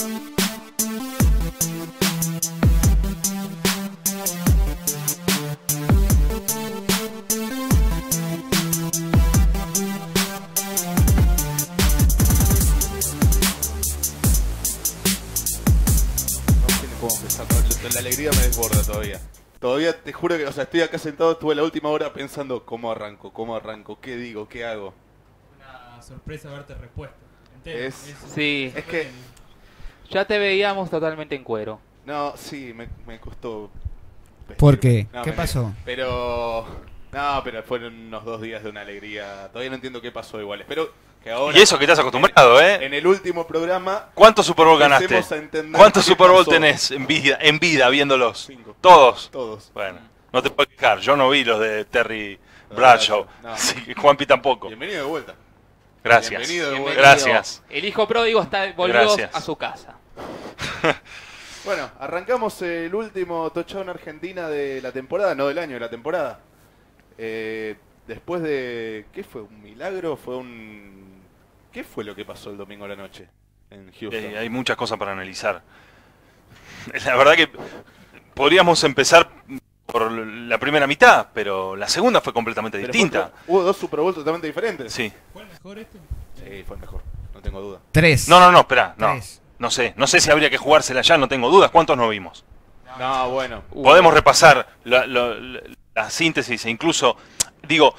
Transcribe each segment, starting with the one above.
La alegría me desborda todavía. Todavía te juro que, o sea, estoy acá sentado, estuve la última hora pensando cómo arranco, qué digo, qué hago. Una sorpresa verte repuesto. Sí, Es que, ya te veíamos totalmente en cuero. no, sí, me costó. ¿Por qué? No, ¿Qué pasó? Pero, no, pero fueron unos 2 días de una alegría. Todavía no entiendo qué pasó igual. Espero que ahora. Y eso que estás acostumbrado, En el último programa. ¿Cuántos Super Bowl ganaste? empecemos a entender ¿Cuántos qué Super Bowl pasó. tenés en vida viéndolos? 5. ¿Todos? Todos. Bueno, no te puedo quejar. Yo no vi los de Terry Bradshaw. No. Así que Juanpi tampoco. Bienvenido de vuelta. Gracias. Bienvenido de vuelta. Gracias. El hijo pródigo volvió Gracias. a su casa. Bueno, arrancamos el último touchdown Argentina de la temporada, no del año, de la temporada. Después de... ¿Qué fue? ¿Un milagro? ¿Fue un...? ¿Qué fue lo que pasó el domingo a la noche en Houston? Hay muchas cosas para analizar. La verdad que podríamos empezar por la primera mitad, pero la segunda fue completamente Pero distinta. hubo 2 Super Bowl totalmente diferentes. Sí. ¿Fue el mejor este? Sí, fue el mejor, no tengo duda. 3. No, espera, no. 3. No sé si habría que jugársela ya, no tengo dudas. ¿Cuántos no vimos? No, bueno. Podemos repasar la síntesis e incluso, digo,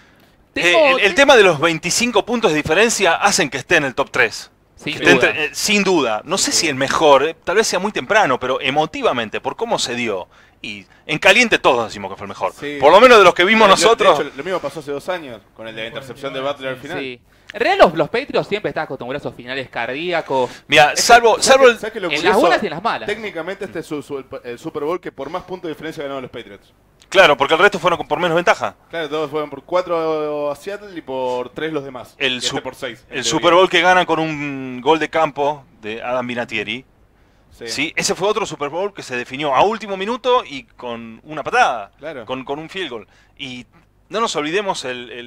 el tema de los 25 puntos de diferencia hacen que esté en el top 3. Sin Que esté duda. sin duda. No sé si el mejor, tal vez sea muy temprano, pero emotivamente, por cómo se dio. Y en caliente todos decimos que fue el mejor. Sí. Por lo menos de los que vimos De nosotros. hecho, lo mismo pasó hace 2 años, con el de la intercepción de Butler al final. Sí. En realidad los Patriots siempre están acostumbrados a esos finales cardíacos. Mira, salvo el... ¿Sabes qué es lo En las curioso? buenas y en las malas. Técnicamente este es el Super Bowl que por más puntos de diferencia ganaron los Patriots. Claro, porque el resto fueron por menos ventaja. Claro, todos fueron por 4 a Seattle y por 3 los demás. El, Y este por 6. el Super Bowl que ganan con un gol de campo de Adam Vinatieri. Sí, ese fue otro Super Bowl que se definió a último minuto y con una patada, Claro. con un field goal. Y no nos olvidemos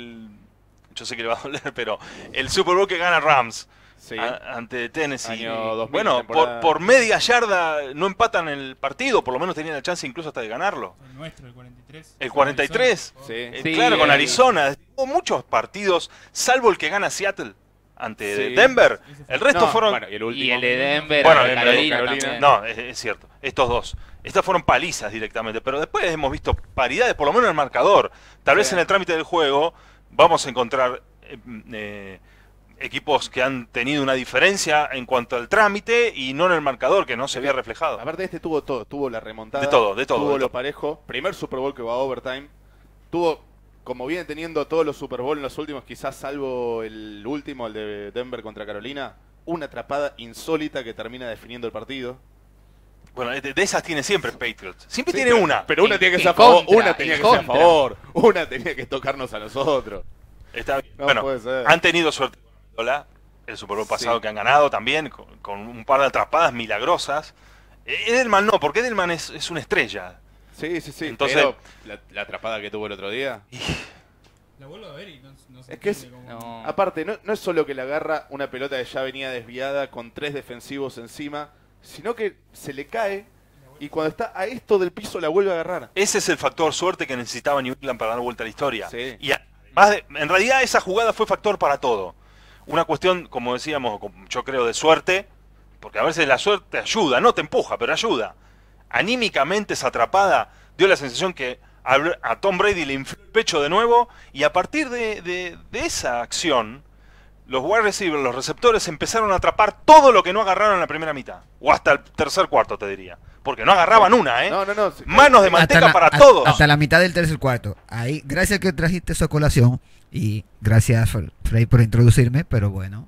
yo sé que le va a doler, pero el Super Bowl que gana Rams Sí. ante Tennessee. Año 2000, Bueno, temporada. por media yarda no empatan el partido, por lo menos tenían la chance incluso hasta de ganarlo. El nuestro, el 43. El 43, Sí. Sí, claro, con Arizona. Hubo muchos partidos, salvo el que gana Seattle ante Sí. Denver. El resto No, fueron... bueno, y el último. Y el de Denver, Bueno, el de el de Carolina, Carolina. también. No, es cierto. Estos dos. Estas fueron palizas directamente. Pero después hemos visto paridades, por lo menos en el marcador. Tal vez Sí. en el trámite del juego vamos a encontrar equipos que han tenido una diferencia en cuanto al trámite y no en el marcador, que no se había reflejado. Aparte de este tuvo todo, tuvo la remontada. De todo. Tuvo de lo todo. parejo. Primer Super Bowl que va a overtime. Tuvo, como viene teniendo todos los Super Bowl en los últimos, quizás salvo el último, el de Denver contra Carolina, una atrapada insólita que termina definiendo el partido. Bueno, de esas tiene siempre Patriots. Siempre Sí, tiene pero- una. Pero una En- tiene que en ser a favor, contra, una tenía en que ser a contra. favor, una tenía que tocarnos a nosotros. Está bien. No Bueno, puede ser. han tenido suerte con Amendola, el Super Bowl pasado Sí. que han ganado también, con un par de atrapadas milagrosas. Edelman no, porque Edelman es una estrella. Sí. Entonces- pero la atrapada que tuvo el otro día. La vuelvo a ver y no sé. Es que es- No. Aparte, no es solo que le agarra una pelota que ya venía desviada con 3 defensivos encima, sino que se le cae y cuando está a esto del piso la vuelve a agarrar. Ese es el factor suerte que necesitaba New England para dar vuelta a la historia. Sí. Y además, en realidad esa jugada fue factor para todo. Una cuestión, como decíamos, yo creo, de suerte, porque a veces la suerte ayuda, no te empuja, pero ayuda. Anímicamente esa atrapada dio la sensación que a Tom Brady le infló el pecho de nuevo y a partir de esa acción, los wide receivers, los receptores empezaron a atrapar todo lo que no agarraron en la primera mitad. O hasta el tercer cuarto, te diría. Porque no agarraban una, ¿eh? No. Manos de manteca para todos. Hasta la mitad del tercer cuarto. Ahí, gracias que trajiste su colación y gracias, Frey, por introducirme, pero bueno.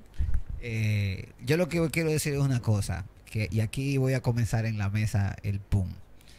Yo lo que quiero decir es una cosa, y aquí voy a comenzar en la mesa el pum.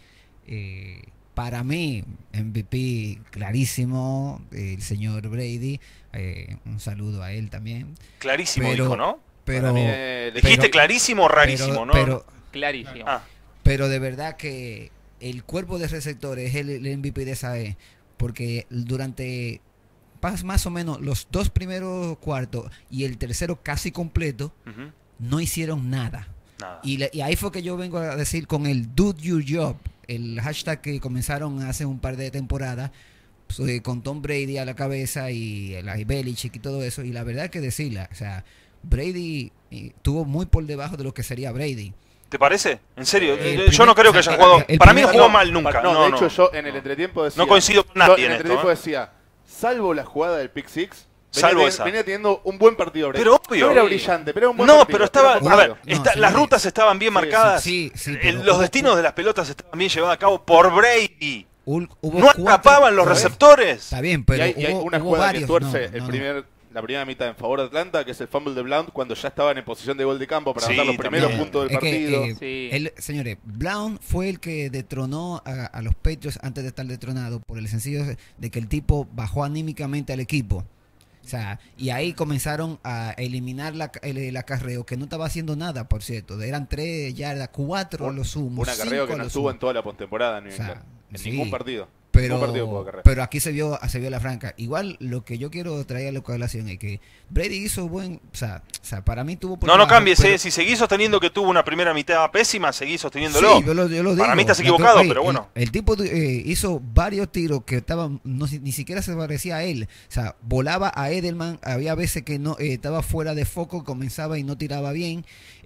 Para mí, MVP clarísimo, el señor Brady, un saludo a él también. Clarísimo, Pero- dijo, ¿no? Pero, Para mí, Dijiste pero- clarísimo o rarísimo, ¿no? Clarísimo. Ah, Pero de verdad que el cuerpo de receptores es el MVP de esa vez, porque durante más o menos los 2 primeros cuartos y el tercero casi completo, ujú. no hicieron nada. Nada. Y ahí fue que yo vengo a decir con el Do Your Job, el hashtag que comenzaron hace un par de temporadas, pues, con Tom Brady a la cabeza y Belichick y todo eso. Y la verdad que decirla, o sea, Brady tuvo muy por debajo de lo que sería Brady. ¿Te parece? ¿En serio? El Yo no creo que haya jugado. Para mí no jugó mal nunca. No, de hecho yo en el entretiempo decía... No coincido con yo nadie en el en esto. entretiempo decía, salvo la jugada del pick six, Salvo esa. venía teniendo un buen partido. Brady. Pero obvio. No era brillante, pero era un buen No, partido. pero estaba. Era un A ver, partido. No, las señores. rutas estaban bien Sí, marcadas. sí, pero Los hubo- destinos de las pelotas estaban bien llevados a cabo por Brady. Hubo No cuatro- atrapaban los a ver, receptores. Está bien, Y pero hay hubo, una hubo jugada varios. que tuerce No, no, no. la primera mitad en favor de Atlanta, que es el fumble de Blount, cuando ya estaban en posición de gol de campo para Sí, anotar los primeros también. puntos del Es que, partido. Sí. señores, Brown fue el que detronó a los Patriots antes de estar detronado por el sencillo de que el tipo bajó anímicamente al equipo. O sea, y ahí comenzaron a eliminar el acarreo, que no estaba haciendo nada, por cierto. Eran 3 yardas, 4 a lo sumo. Un acarreo 5 que a no lo estuvo sumo. en toda la postemporada en New O sea, England. En sí. ningún partido. Ningún partido pudo acarrear. Pero aquí se vio la franca. Igual lo que yo quiero traer a la colación es que Brady hizo buen... O sea para mí tuvo... por No debajo, cambies, pero- Si seguís sosteniendo que tuvo una primera mitad pésima, seguís sosteniéndolo. Sí, yo lo digo. Para mí estás equivocado, Oye, pero bueno. El tipo hizo varios tiros que estaban, ni siquiera se parecía a él. O sea, volaba a Edelman, había veces que no estaba fuera de foco, comenzaba y no tiraba bien.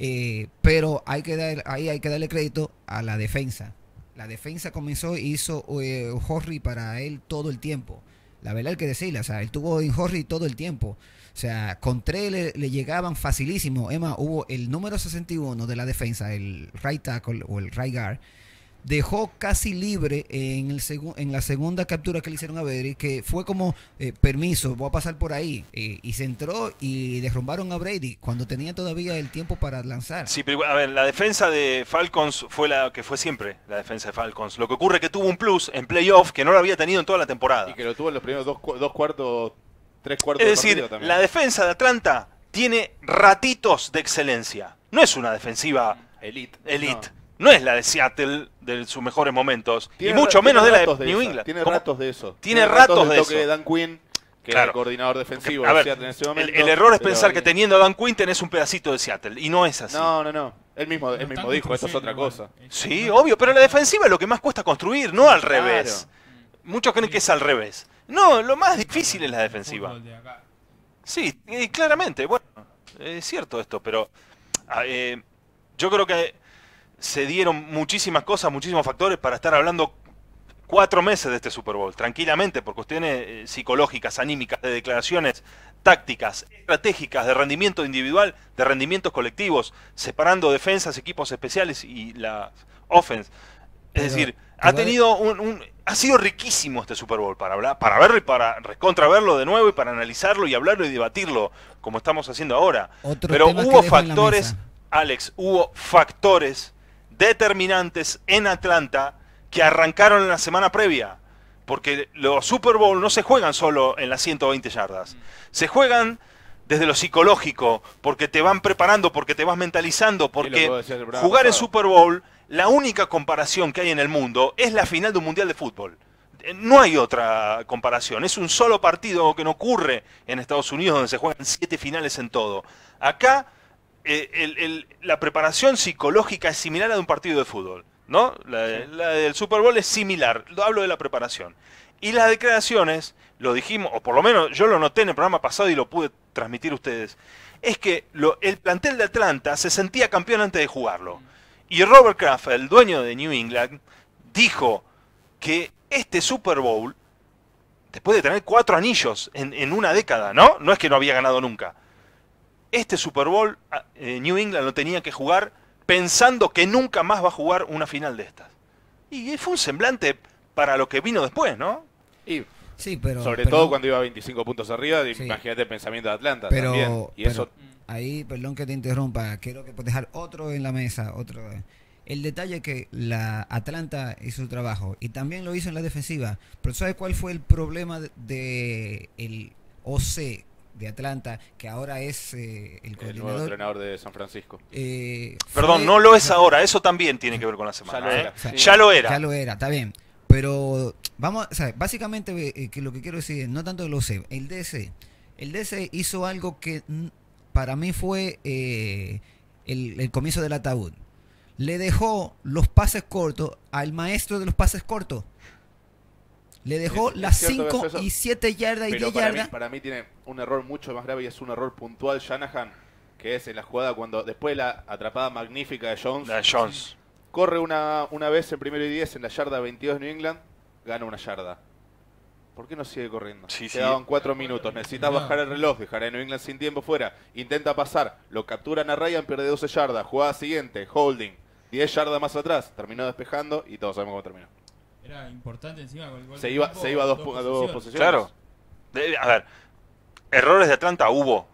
Pero hay que darle crédito a la defensa. La defensa comenzó y hizo Horry para él todo el tiempo. La verdad hay que decirle, o sea, él tuvo en Horry todo el tiempo. O sea, con 3 le llegaban facilísimo. Emma, hubo el número 61 de la defensa, el right tackle o el right guard, dejó casi libre en la segunda captura que le hicieron a Brady, que fue como, permiso, voy a pasar por ahí. Y se entró y derrumbaron a Brady cuando tenía todavía el tiempo para lanzar. Sí, pero a ver, la defensa de Falcons fue la que fue siempre la defensa de Falcons. Lo que ocurre es que tuvo un plus en playoff que no lo había tenido en toda la temporada. Y que lo tuvo en los primeros 3 cuartos Es de decir, partido también. la defensa de Atlanta tiene ratitos de excelencia. No es una defensiva Elite. elite. No es la de Seattle de sus mejores momentos. Y Tiene mucho tiene menos de la ratos de New esa, England. Tiene ¿Cómo? ratos de eso. Tiene ratos de del toque eso. de Dan Quinn, que Claro. era el coordinador defensivo A de ver, Seattle en ese momento. el error es pero- pensar que teniendo a Dan Quinn tenés un pedacito de Seattle. Y no es así. No. Él mismo Lo están dijo, esto es otra construyendo cosa. igual. Sí, obvio, pero la defensiva es lo que más cuesta construir, no al Claro. revés. Muchos creen que es al revés. No, lo más difícil es la defensiva. Fútbol de acá. Sí, claramente, bueno, es cierto esto, pero yo creo que se dieron muchísimas cosas, muchísimos factores para estar hablando 4 meses de este Super Bowl, tranquilamente, por cuestiones psicológicas, anímicas, de declaraciones tácticas, estratégicas, de rendimiento individual, de rendimientos colectivos, separando defensas, equipos especiales y la offense. Es Pero decir, ha igual- tenido ha sido riquísimo este Super Bowl para hablar, para verlo y para recontraverlo de nuevo y para analizarlo y hablarlo y debatirlo como estamos haciendo ahora. Otro Pero tema que hubo dejo en la factores, mesa. Alex, hubo factores determinantes en Atlanta que arrancaron en la semana previa. Porque los Super Bowl no se juegan solo en las 120 yardas. Se juegan desde lo psicológico, porque te van preparando, porque te vas mentalizando, lo que porque vos decías el programa jugar en pasado. Super Bowl, la única comparación que hay en el mundo es la final de un Mundial de Fútbol. No hay otra comparación, es un solo partido que no ocurre en Estados Unidos donde se juegan 7 finales en todo. Acá la preparación psicológica es similar a la de un partido de fútbol, ¿no? La del Super Bowl es similar, hablo de la preparación. Y las declaraciones, lo dijimos, o por lo menos yo lo noté en el programa pasado y lo pude transmitir a ustedes, es que el plantel de Atlanta se sentía campeón antes de jugarlo. Y Robert Kraft, el dueño de New England, dijo que este Super Bowl, después de tener 4 anillos en una década, ¿no? No es que no había ganado nunca. Este Super Bowl, New England lo tenía que jugar pensando que nunca más va a jugar una final de estas. Y fue un semblante para lo que vino después, ¿no? Y Sí, pero... sobre pero- todo cuando iba a 25 puntos arriba, Sí. imagínate el pensamiento de Atlanta Pero, también. Y pero eso ahí, perdón que te interrumpa, quiero que dejar otro en la mesa, otro. El detalle es que la Atlanta hizo su trabajo y también lo hizo en la defensiva. Pero ¿sabes cuál fue el problema de el OC de Atlanta, que ahora es el el nuevo coordinador? entrenador de San Francisco. Perdón, fue- no lo es ahora, eso también tiene que ver con la semana. Ya lo era. O sea, Ya lo era. Ya lo era, está bien. Pero vamos, o sea, básicamente que lo que quiero decir es no tanto el OC, el DC. El DC hizo algo que para mí fue el comienzo del ataúd. Le dejó los pases cortos al maestro de los pases cortos. Le dejó Es las cierto que 5 hace eso, y 7 yardas y pero 10 yardas. para mí tiene un error mucho más grave y es un error puntual Shanahan, que es en la jugada cuando después de la atrapada magnífica de Jones, La de Jones. corre una vez en primero y 10 en la yarda 22 New England, gana una yarda. ¿Por qué no sigue corriendo? Sí, sí. Quedaban 4 minutos, necesitas bajar el reloj, dejar a New England sin tiempo fuera, intenta pasar, lo capturan a Ryan, pierde 12 yardas, jugada siguiente, holding, 10 yardas más atrás, terminó despejando y todos sabemos cómo terminó. Era importante encima con el gol Se de iba campo, a dos posiciones. posiciones. Claro. A ver, errores de Atlanta hubo.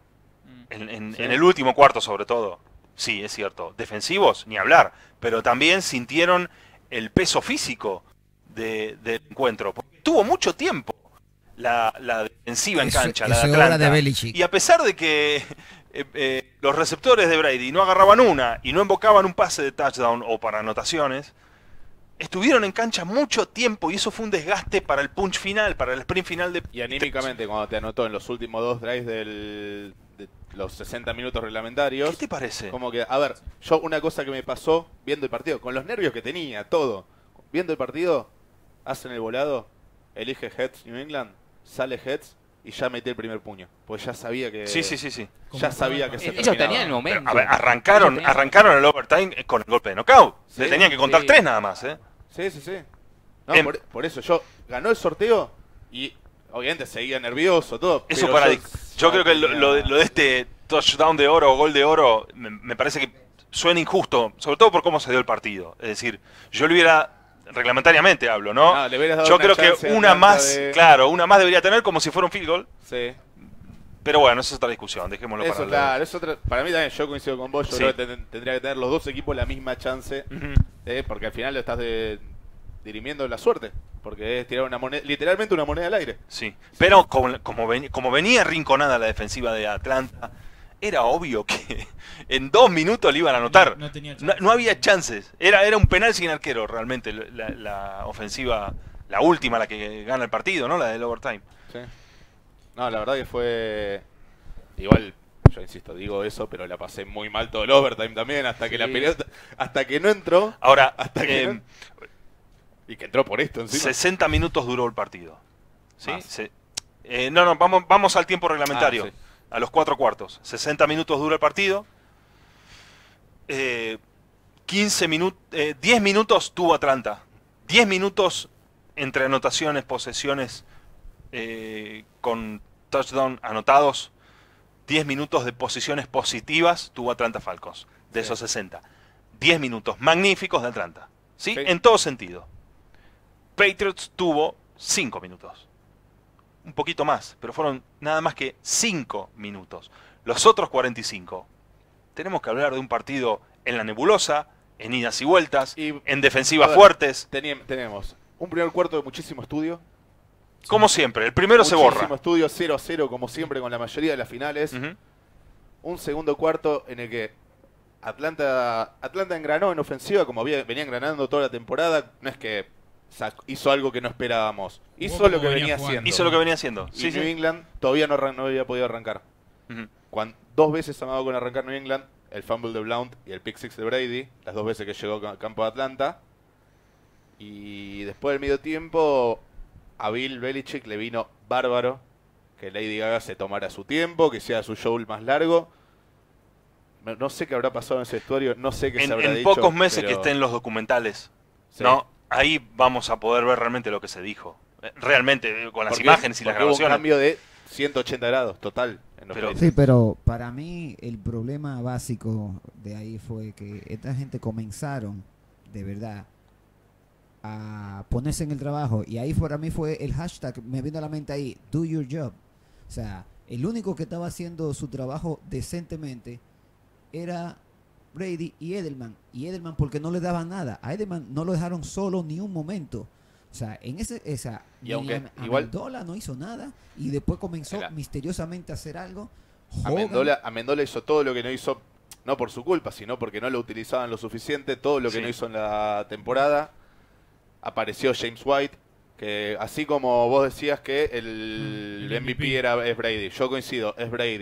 En el último cuarto, sobre todo. Sí, es cierto. Defensivos, ni hablar. Pero también sintieron el peso físico del encuentro. Porque tuvo mucho tiempo la defensiva en cancha, la de Eso es obra Atlanta. de Belichick. Y a pesar de que los receptores de Brady no agarraban una y no invocaban un pase de touchdown o para anotaciones, estuvieron en cancha mucho tiempo y eso fue un desgaste para el punch final, para el sprint final de... Y anímicamente, cuando te anotó en los últimos 2 drives de los 60 minutos reglamentarios, ¿Qué te parece? como que, a ver, yo una cosa que me pasó viendo el partido, con los nervios que tenía, todo, viendo el partido, hacen el volado, elige Heads New England, sale Heads y ya metí el primer puño, pues ya sabía que... Sí. Ya sabía que se Ellos terminaba. tenían el momento. Pero, a ver, arrancaron el overtime con el golpe de knockout. Sí, Le tenían que contar sí. 3 nada más, ¿eh? Sí. No, Em- por eso yo ganó el sorteo y obviamente seguía nervioso, todo. Eso pero para... ya Yo creo que tenía- lo de este touchdown de oro o gol de oro me parece que suena injusto, sobre todo por cómo se dio el partido. Es decir, yo le hubiera... Reglamentariamente hablo, ¿no? Ah, le hubieras dado Yo una creo que chance a una Atlanta más, de- claro, una más debería tener como si fuera un field goal. Sí. Pero bueno, esa es otra discusión, dejémoslo Eso, para claro, es otra, para mí también, yo coincido con vos, yo Sí. creo que tendría que tener los dos equipos la misma chance, Ujú. porque al final lo estás dirimiendo la suerte, porque es tirar una moneda, literalmente una moneda al aire. Sí, pero como venía rinconada la defensiva de Atlanta, era obvio que en 2 minutos le iban a anotar. No tenía No, chance. no había chances. Era un penal sin arquero realmente la ofensiva, la última, la que gana el partido, ¿no? La del overtime. Sí. No, la verdad que fue igual, yo insisto, digo eso, pero la pasé muy mal todo el overtime también, hasta que la Sí. pelota, hasta que no entró, Ahora, hasta que no- y que entró por esto encima. 60 minutos duró el partido. ¿Sí? Más. No, vamos al tiempo reglamentario. Ah, sí. A los 4 cuartos. 60 minutos dura el partido. 10 minutos tuvo Atlanta. 10 minutos entre anotaciones, posesiones con touchdown anotados. 10 minutos de posiciones positivas tuvo Atlanta Falcons. De Sí. esos 60. 10 minutos magníficos de Atlanta. ¿Sí? Sí. En todo sentido. Patriots tuvo 5 minutos. Un poquito más, pero fueron nada más que 5 minutos. Los otros 45. Tenemos que hablar de un partido en la nebulosa, en idas y vueltas, Y, en defensivas a ver, fuertes. Tenemos un primer cuarto de muchísimo estudio. Como siempre, el primero se Muchísimo borra. estudio 0-0, como siempre con la mayoría de las finales. Ujú. Un segundo cuarto en el que Atlanta engranó en ofensiva, como venía engranando toda la temporada. No es que hizo algo que no esperábamos. Hizo como lo que venía venía jugando. haciendo. Hizo lo que venía haciendo. Y Sí, New sí. England todavía no había podido arrancar. Ujú. Dos veces amado con arrancar New England, el fumble de Blount y el pick six de Brady, las 2 veces que llegó al campo de Atlanta. Y después del medio tiempo, a Bill Belichick le vino bárbaro que Lady Gaga se tomara su tiempo, que sea su show más largo. No sé qué habrá pasado en ese vestuario, no sé qué se habrá En dicho. pocos meses que pero- estén los documentales, Sí. ¿no? Ahí vamos a poder ver realmente lo que se dijo. Realmente, con las Porque- imágenes y las porque hubo un grabaciones. cambio de 180 grados, total. En los Pero- Patriots. Sí, pero para mí el problema básico de ahí fue que esta gente comenzaron de verdad a ponerse en el trabajo y ahí para mí fue el hashtag, me vino a la mente ahí, do your job. O sea, el único que estaba haciendo su trabajo decentemente era Brady y Edelman. Y Edelman porque no le daban nada. A Edelman no lo dejaron solo ni un momento. O sea, en esa Y aunque ni igual- Amendola no hizo nada y después comenzó Era- misteriosamente a hacer algo. Amendola hizo todo lo que no hizo, no por su culpa, sino porque no lo utilizaban lo suficiente, todo lo que Sí. no hizo en la temporada. Apareció James White, que así como vos decías que el El MVP MVP. es Brady, yo coincido, es Brady.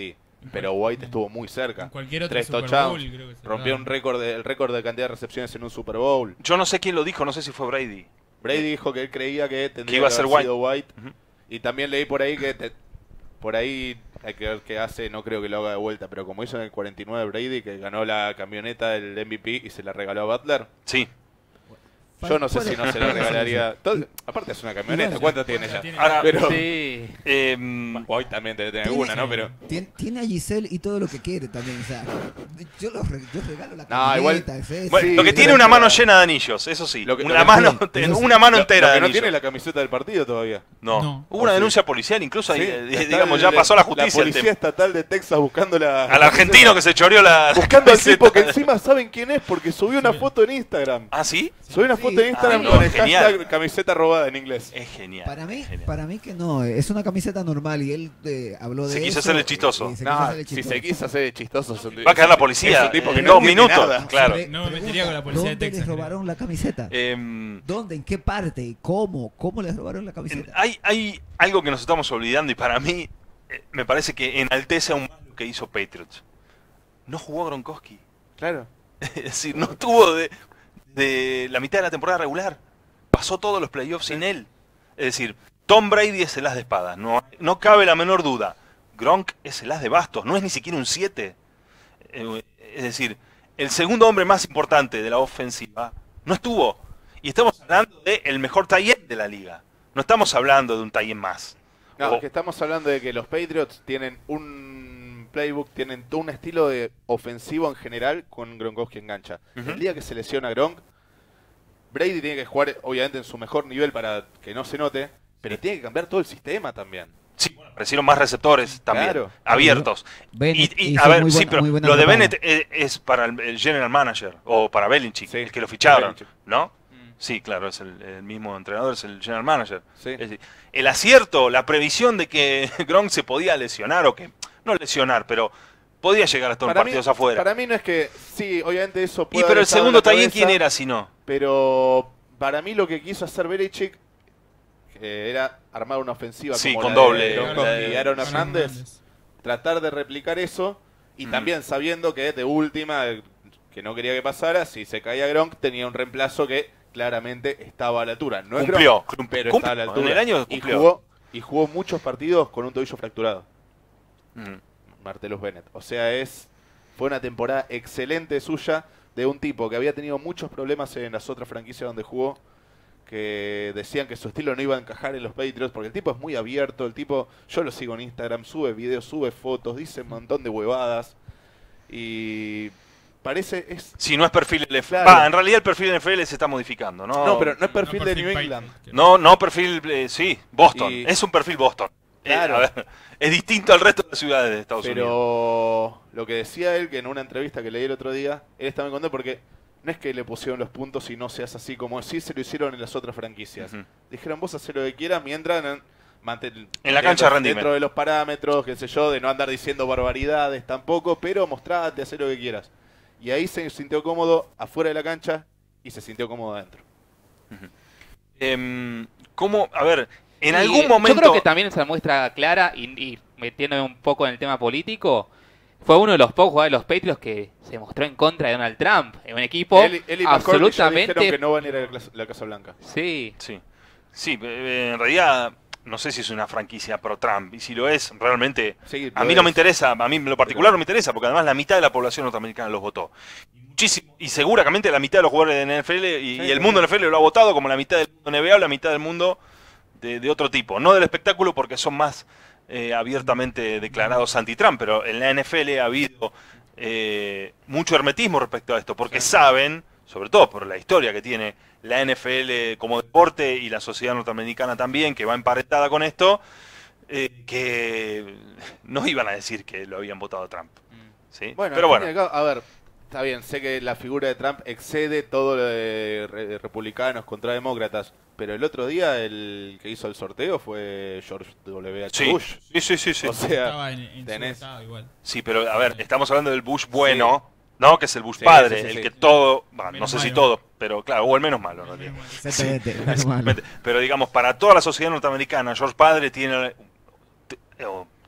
pero White estuvo muy cerca. En cualquier otro 3 Super touchdowns, Bowl, creo que se rompió da. un récord el récord de cantidad de recepciones en un Super Bowl. Yo no sé quién lo dijo, no sé si fue Brady. Brady dijo que él creía que tendría iba a que ser haber sido White. Ujú. Y también leí por ahí que por ahí hay que ver qué hace, no creo que lo haga de vuelta, pero como hizo en el 49 Brady, que ganó la camioneta del MVP y se la regaló a Butler, Sí. yo no sé si no se la regalaría. Aparte es una camioneta, Bueno, ¿cuántas tiene ya? tiene- Ahora, Pero Sí. White también debe tener Tiene- alguna, ¿no? Pero Tiene a Giselle y todo lo que quiere también. O sea, yo regalo la No, camioneta, igual- etcétera. bueno, Sí, lo que tiene pero- una mano llena de anillos, eso sí. Lo que- una, lo que- mano, sí, una mano lo entera que de no anillos. tiene la camiseta del partido todavía. No. No. Hubo una ¿O sí? denuncia policial, incluso ahí, Sí, está digamos, el- ya pasó la La justicia. el policía tema. estatal de Texas buscando Al argentino que se choreó la. buscando al camiseta. tipo que encima saben quién es porque subió una foto en Instagram. ¿Ah, sí? Subió una Sí. foto en Instagram Ah, no, con el genial. hashtag camiseta robada en inglés. Es genial. Para genial. mí que no, es una camiseta normal y él habló de Se quiso eso, hacer el chistoso. se quiso No, hacer el si chistoso. se quiso hacer chistoso. es un- Va a caer la es policía un tipo que en no 2 entiende minutos. nada. Claro. No me metería con la policía de ¿Dónde Texas, les robaron la camiseta? ¿Dónde? ¿En qué parte? ¿Cómo? ¿Cómo les robaron la camiseta? Hay algo que nos estamos olvidando y para mí me parece que enaltece aún más lo que hizo Patriots. No jugó Gronkowski. Claro. Es decir, no estuvo de la mitad de la temporada regular. Pasó todos los playoffs sin él. Es decir, Tom Brady es el as de espadas. No cabe la menor duda. Gronk es el as de bastos. No es ni siquiera un 7. Es decir, el segundo hombre más importante de la ofensiva no estuvo. Y estamos hablando del mejor tight end de la liga. No estamos hablando de un tight end más. No, O- es que estamos hablando de que los Patriots tienen un playbook, tienen todo un estilo de ofensivo en general con Gronkowski engancha. Ujú. El día que se lesiona Gronk, Brady tiene que jugar obviamente en su mejor nivel para que no se note, pero tiene que cambiar todo el sistema también. Sí, aparecieron más receptores también, Claro. abiertos. Bennett Y, hizo a ver, muy sí, buena- pero muy buena lo de temporada. Bennett es para el general manager o para Belichick, Sí, el que lo ficharon, Belichick. ¿no? Mm. Sí, claro, es el mismo entrenador, es el general manager. Sí. Es decir, el acierto, la previsión de que Gronk se podía lesionar o que, no lesionar, pero podía llegar hasta unos partidos afuera. Para mí no es que, sí, obviamente eso Y puede pero haber el estado en segundo la tight end, cabeza, ¿quién era si no? Pero para mí lo que quiso hacer Belichick era armar una ofensiva Sí, como con la doble, de Gronkowski la de- y Aaron Aaron Hernández, Hernández. tratar de replicar eso y Mm. también sabiendo que de última, que no quería que pasara, si se caía Gronk tenía un reemplazo que claramente estaba a la altura. No es Cumplió, Gronk, pero cumplió. estaba a la altura. En el año y cumplió. jugó muchos partidos con un tobillo fracturado. Mm. Martellus Bennett. O sea, fue una temporada excelente suya de un tipo que había tenido muchos problemas en las otras franquicias donde jugó, que decían que su estilo no iba a encajar en los Patriots, porque el tipo es muy abierto, el tipo, yo lo sigo en Instagram, sube videos, sube fotos, dice un montón de huevadas, y parece, Si no es perfil NFL. Claro. En realidad el perfil NFL se está modificando, ¿no? no, pero no es perfil de New Patriots, England. que- No perfil, sí, Boston. Y- Es un perfil Boston. Claro. A ver, es distinto al resto de las ciudades de Estados Unidos. Pero lo que decía él, que en una entrevista que leí el otro día, él estaba en contra porque no es que le pusieron los puntos y no seas así como sí se lo hicieron en las otras franquicias. Ujú. Dijeron vos hacé lo que quieras mientras En la cancha rendime. dentro de los parámetros, qué sé yo, de no andar diciendo barbaridades tampoco, pero mostrate, hacer lo que quieras. Y ahí se sintió cómodo afuera de la cancha y se sintió cómodo adentro. ¿Cómo? A ver, en Y algún momento... Yo creo que también esa muestra clara, y metiéndome un poco en el tema político, fue uno de los pocos jugadores de los Patriots que se mostró en contra de Donald Trump, en un equipo Él y McCourty ya dijeron absolutamente... que no van a ir a la Casa Blanca. Sí, Sí, en realidad no sé si es una franquicia pro-Trump. Y si lo es, realmente... Sí, A lo mí no es. me interesa, a mí en lo particular no me interesa, porque además la mitad de la población norteamericana los votó. Muchísimo, y seguramente la mitad de los jugadores de NFL y el mundo NFL lo ha votado, como la mitad del mundo NBA o la mitad del mundo de otro tipo. No del espectáculo, porque son más abiertamente declarados anti-Trump, pero en la NFL ha habido mucho hermetismo respecto a esto, porque saben, sobre todo por la historia que tiene la NFL como deporte y la sociedad norteamericana también, que va emparentada con esto, que no iban a decir que lo habían votado a Trump. ¿Sí? Bueno, Pero al bueno, fin y al cabo, a ver, está bien, sé que la figura de Trump excede todo lo de republicanos contra demócratas, pero el otro día el que hizo el sorteo fue George W. sí, Bush. sí. O sea, Estaba en su tenés- estado igual. Sí, pero a ver, estamos hablando del Bush bueno, ¿no? Que es el Bush Sí, padre, sí, sí, el sí. que todo, no Menos sé si malo. todo, pero claro, o el menos malo en realidad. Exactamente. Sí, menos mal. exactamente. Pero digamos, para toda la sociedad norteamericana, George padre tiene un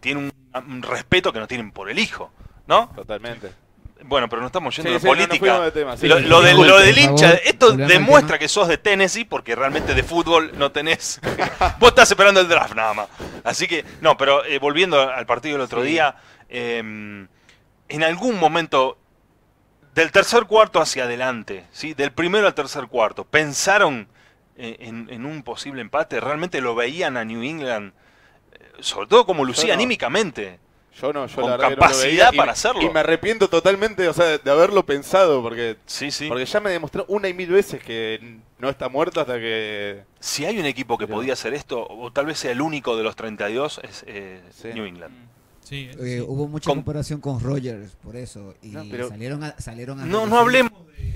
un respeto que no tienen por el hijo, ¿no? Totalmente. Bueno, pero no estamos yendo Sí, de sí, no, no política. fuimos de tema, sí. Lo del Por hincha, favor, esto volvamos al demuestra tema. que sos de Tennessee porque realmente de fútbol no tenés. Vos estás esperando el draft nada más. Así que, no, pero volviendo al partido del otro Sí. día, en algún momento del tercer cuarto hacia adelante, ¿sí? Del primero al tercer cuarto, pensaron en un posible empate. Realmente lo veían a New England, sobre todo como lucía no. anímicamente. Yo Con la verdad que no lo capacidad veía, para hacerlo. Y me arrepiento totalmente, o sea, de haberlo pensado, porque Sí, sí. porque ya me demostró una y mil veces que no está muerto hasta que... Si hay un equipo que Pero- podía hacer esto, o tal vez sea el único de los 32, es Sí. New England. Sí, Hubo mucha Con- comparación con Rogers, por eso. Y No, pero- salieron a No relucir. hablemos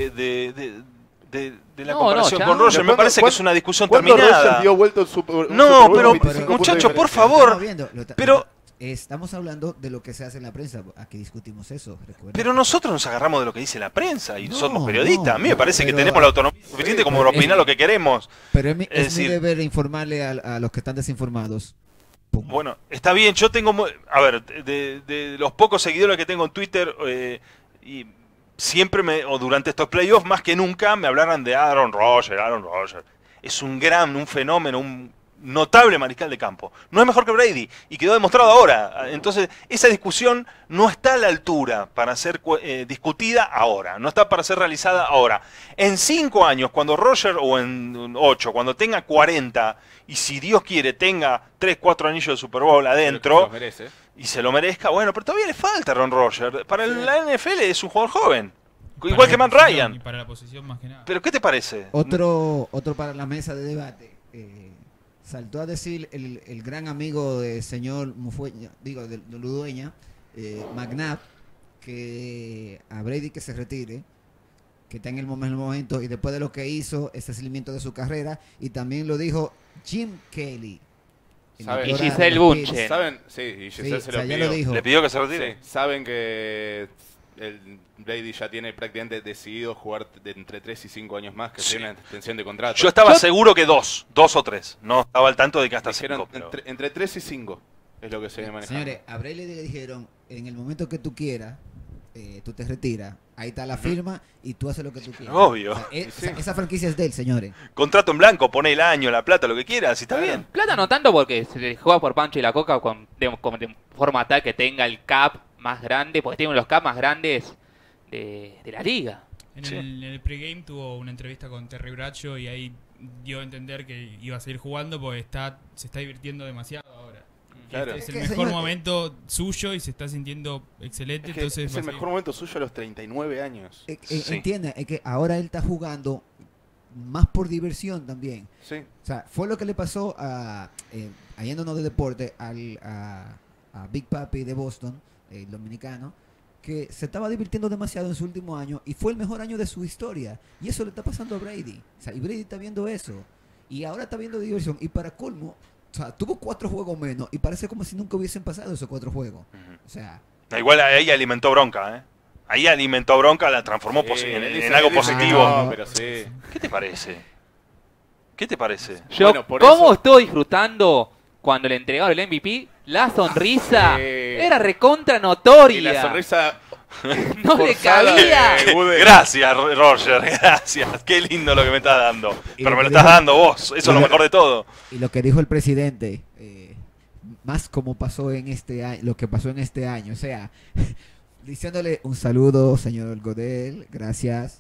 de la No, comparación no, con ya. Roger. Me parece que es una discusión ¿Cuándo terminada. Rogers dio vuelta un Super un No, Super Bowl pero, con 25 puntos de muchachos, por diferencia? favor. Estamos viendo, Pero- estamos hablando de lo que se hace en la prensa. Aquí discutimos eso, recuerda. Pero nosotros nos agarramos de lo que dice la prensa y No, somos periodistas. A mí me no, parece que pero- tenemos la autonomía suficiente como para pero- opinar lo que queremos. Pero es Es mi decir- deber informarle a los que están desinformados. Pum. Bueno, está bien, yo tengo... A ver, de los pocos seguidores que tengo en Twitter, y siempre o durante estos playoffs, más que nunca, me hablaran de Aaron Rodgers. Es un fenómeno, un notable mariscal de campo. No es mejor que Brady, y quedó demostrado ahora. Entonces, esa discusión no está a la altura para ser discutida ahora, no está para ser realizada ahora. En 5 años, cuando Rodgers, o en 8, cuando tenga 40, y si Dios quiere tenga 3, 4 anillos de Super Bowl Lo adentro, merece. y se lo merezca, bueno, pero todavía le falta a Aaron Rodgers. Para la NFL es un jugador joven, igual que Matt Ryan. Y para la posición más que nada. ¿Pero qué te parece? Otro para la mesa de debate. Saltó a decir el gran amigo del señor Mufueña, digo, de Ludueña, McNabb, que a Brady que se retire, que está en el momento, y después de lo que hizo, ese seguimiento de su carrera, y también lo dijo Jim Kelly. el ¿Saben? doctor Y Giselle Adam Bündchen. Pitts. ¿Saben? Sí, y Giselle Sí, se o sea, lo ya pidió. lo dijo. ¿Le pidió que se retire? Sí, saben que el Brady ya tiene prácticamente decidido jugar de entre 3 y 5 años más, que Sí. tiene una extensión de contrato. Yo estaba seguro que 2 o 3. No estaba al tanto de que hasta Dijeron 5. entre 3 y 5 es lo que se maneja. Señores, a Brady le dijeron, en el momento que tú quieras, tú te retiras, ahí está la firma y tú haces lo que tú quieras. Obvio. O sea, Sí. esa franquicia es de él, señores. Contrato en blanco, pone el año, la plata, lo que quieras, y está Claro. bien. Plata no tanto porque se le juega por Pancho y la Coca de forma tal que tenga el cap más grande, porque tiene uno de los cap más grandes de la liga. En, Sí. en el pregame tuvo una entrevista con Terry Bradshaw y ahí dio a entender que iba a seguir jugando porque se está divirtiendo demasiado ahora. Claro. Este es Es el que, mejor señor, momento suyo y se está sintiendo excelente. Es que entonces es va el a seguir. mejor momento suyo a los 39 años. Sí. Entiende, es que ahora él está jugando más por diversión también. Sí. O sea, fue lo que le pasó yéndonos de deporte a Big Papi de Boston, el dominicano, que se estaba divirtiendo demasiado en su último año y fue el mejor año de su historia. Y eso le está pasando a Brady. O sea, y Brady está viendo eso. Y ahora está viendo diversión. Y para colmo, o sea, tuvo 4 juegos menos y parece como si nunca hubiesen pasado esos 4 juegos. Ujú. O sea, Igual ahí alimentó bronca, ¿eh? Ahí alimentó bronca, la transformó Sí, en él dice- algo él dice que positivo. No, pero sí. ¿Qué te parece? ¿Qué te parece? Yo, Bueno, por ¿cómo eso- estoy disfrutando cuando le entregaron el MVP? La sonrisa Sí. era recontra notoria. Y la sonrisa no le forzada cabía. de Woody. Gracias, Roger, gracias. Qué lindo lo que me estás dando. Y Pero lo me lo que estás dijo- dando vos, eso es lo mejor de todo. y lo que dijo el presidente, más como pasó en este año, lo que pasó en este año, o sea, diciéndole un saludo, señor Godel, gracias.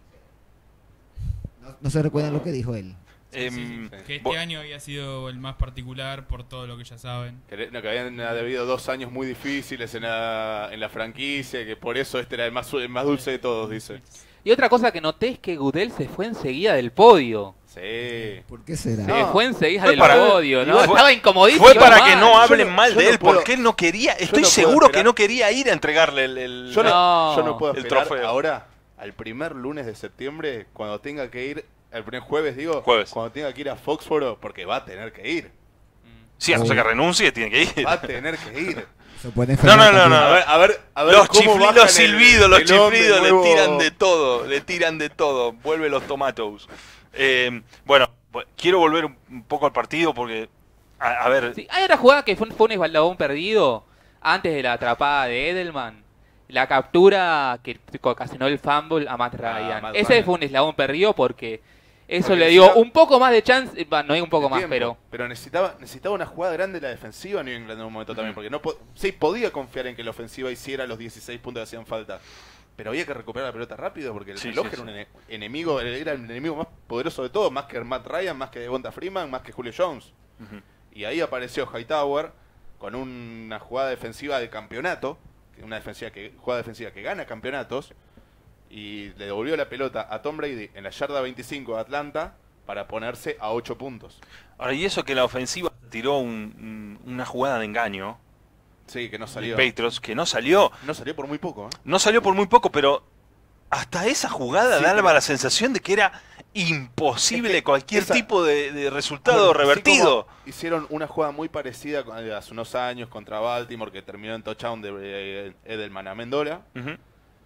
No se recuerdan lo que dijo él. Em, Que vo- este año había sido el más particular por todo lo que ya saben. Que habían debido 2 años muy difíciles en la franquicia, que por eso este era el más dulce de todos, dice. Y otra cosa que noté es que Goodell se fue enseguida del podio. Sí. ¿Por qué será? Se No, fue enseguida fue del para- podio, ¿no? fue- Estaba incomodísimo. Fue para mal. que no hablen Yo no- mal yo de no él, puedo- porque él no quería, estoy no puedo seguro que esperar. no quería ir a entregarle el Yo no, No. yo no puedo El esperar trofeo. ahora, al primer lunes de septiembre, cuando tenga que ir, el primer jueves digo, Jueves. cuando tenga que ir a Foxboro, porque va a tener que ir. Sí, a no ser que renuncie, tiene que ir. Va a tener que ir. Se puede No, enfermar no, también. no. A ver Los cómo bajan los silbidos, los telón de chiflidos nuevo. le tiran de todo, vuelve los tomatos. Bueno, quiero volver un poco al partido porque, a ver, Sí, hay otra jugada que fue un esbaldabón perdido. antes de la atrapada de Edelman, la captura que ocasionó el fumble a Matt Ryan. Matt Ese Ryan. fue un eslabón perdido porque eso Porque le dio necesitaba- un poco más de chance, no hay un poco de más, tiempo, pero necesitaba una jugada grande en la defensiva New England en un momento también, porque sí podía confiar en que la ofensiva hiciera los 16 puntos que hacían falta, pero había que recuperar la pelota rápido porque el Sí, reloj sí, era sí. un enemigo, era el enemigo más poderoso de todos, más que Matt Ryan, más que Devonta Freeman, más que Julio Jones. Ujú. Y ahí apareció Hightower con una jugada defensiva de campeonato, jugada defensiva que gana campeonatos, y le devolvió la pelota a Tom Brady en la yarda 25 de Atlanta para ponerse a 8 puntos. Ahora, y eso que la ofensiva tiró una jugada de engaño Sí, que no de salió. Patriots, que no salió. No salió por muy poco, ¿eh? No salió por muy poco, pero hasta esa jugada Sí, daba pero- la sensación de que era imposible Es que cualquier esa- tipo de resultado Bueno, así revertido. como hicieron una jugada muy parecida hace unos años contra Baltimore, que terminó en touchdown de Edelman a Mendola. Ujú.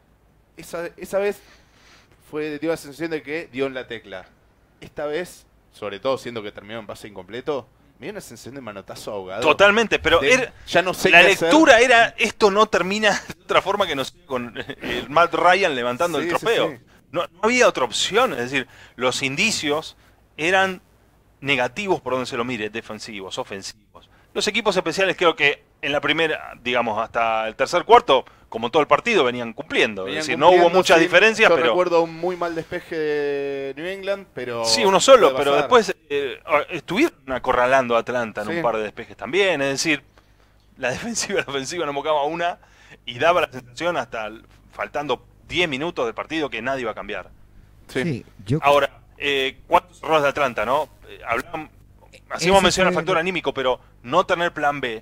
Esa vez dio la sensación de que dio en la tecla. Esta vez, sobre todo siendo que terminó en pase incompleto, me dio una sensación de manotazo ahogado. Totalmente, pero Ya no sé la qué hacer. lectura era, esto no termina de otra forma que no sea con el Matt Ryan levantando Sí, el sí, trofeo. sí. No había otra opción, es decir, los indicios eran negativos por donde se lo mire, defensivos, ofensivos. Los equipos especiales creo que en la primera, digamos, hasta el tercer cuarto, como todo el partido, venían cumpliendo. Venían Es decir, no hubo cumpliendo, muchas sí. diferencias, Yo pero... recuerdo un muy mal despeje de New England, pero... Sí, uno solo, puede pero pasar. después estuvieron acorralando a Atlanta en Sí. un par de despejes también. Es decir, la defensiva y la ofensiva no mocaba una y daba la sensación faltando 10 minutos del partido que nadie iba a cambiar. Sí. yo Ahora, ¿cuántos errores de Atlanta, no? Hacíamos ese mención al fue- factor anímico, pero no tener plan B.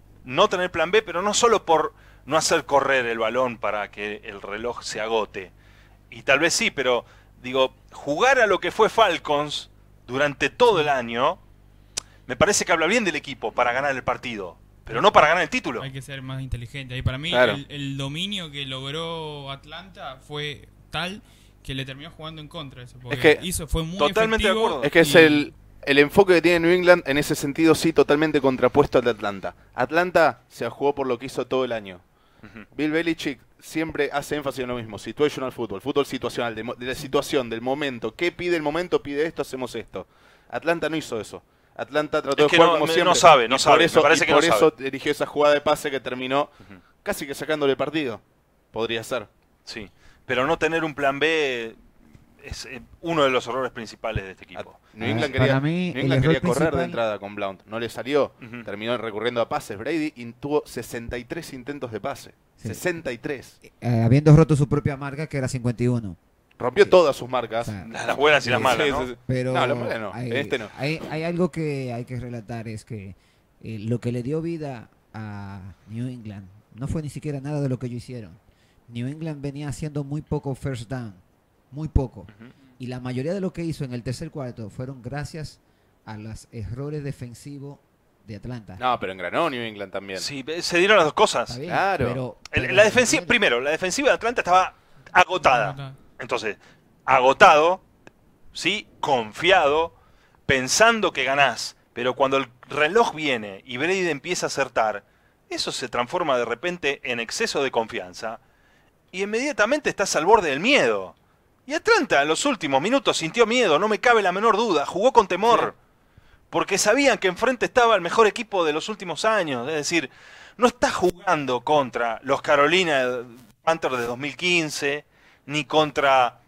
No tener plan B, pero no solo por no hacer correr el balón para que el reloj se agote. Y tal vez sí, pero digo, jugar a lo que fue Falcons durante todo el año, me parece que habla bien del equipo para ganar el partido, pero no para ganar el título. Hay que ser más inteligente. Y para mí Claro. el dominio que logró Atlanta fue tal que le terminó jugando en contra eso. Porque Es que fue muy totalmente de efectivo acuerdo. Es que es y- el enfoque que tiene New England en ese sentido sí totalmente contrapuesto al de Atlanta. Atlanta se jugó por lo que hizo todo el año. Ujú. Bill Belichick siempre hace énfasis en lo mismo, situational football, fútbol situacional, de la situación, del momento. ¿Qué pide el momento? Pide esto, hacemos esto. Atlanta no hizo eso. Atlanta trató Es de que jugar no- como no siempre. sabe, y no por sabe, eso, me parece y que por no eso sabe. dirigió esa jugada de pase que terminó Ujú. casi que sacándole el partido. Podría ser. Sí, pero no tener un plan B es uno de los errores principales de este equipo. New England Para quería, mí, New el England error quería correr de principal- entrada con Blount. No le salió. Ujú. Terminó recurriendo a pases. Brady tuvo 63 intentos de pase. Sí. 63. habiendo roto su propia marca, que era 51. Rompió Sí. todas sus marcas. O sea, Las buenas y las Sí, malas, Sí, ¿no? sí, sí. Pero No, la mala no. hay, Este no. hay algo que hay que relatar, es que lo que le dio vida a New England no fue ni siquiera nada de lo que ellos hicieron. New England venía haciendo muy poco first down, muy poco. Ujú. Y la mayoría de lo que hizo en el tercer cuarto fueron gracias a los errores defensivos de Atlanta. No, pero engranó New England también. Sí, se dieron las dos cosas. Está bien, Claro. La defensiva, primero, la defensiva de Atlanta estaba agotada. Entonces, agotado, sí, confiado, pensando que ganás, pero cuando el reloj viene y Brady empieza a acertar, eso se transforma de repente en exceso de confianza y inmediatamente estás al borde del miedo. Y Atlanta en los últimos minutos sintió miedo, no me cabe la menor duda, jugó con temor, porque sabían que enfrente estaba el mejor equipo de los últimos años, es decir, no está jugando contra los Carolina Panthers de 2015, ni contra,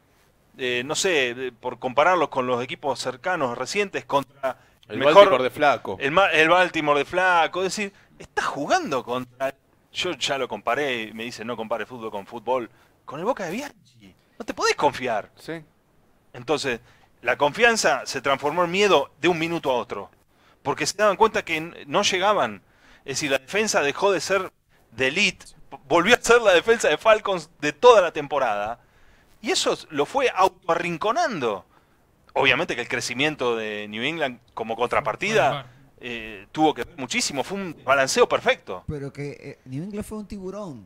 no sé, por compararlos con los equipos cercanos, recientes, contra El Baltimore de flaco. el Baltimore de flaco. Es decir, está jugando contra... Yo ya lo comparé, y me dicen no compare fútbol con fútbol, con el Boca de Bianchi. No te podés confiar. Sí. Entonces, la confianza se transformó en miedo de un minuto a otro. Porque se daban cuenta que no llegaban. Es decir, la defensa dejó de ser de elite, volvió a ser la defensa de Falcons de toda la temporada. Y eso lo fue autoarrinconando. Obviamente que el crecimiento de New England como contrapartida tuvo que ver muchísimo. Fue un balanceo perfecto. Pero que New England fue un tiburón,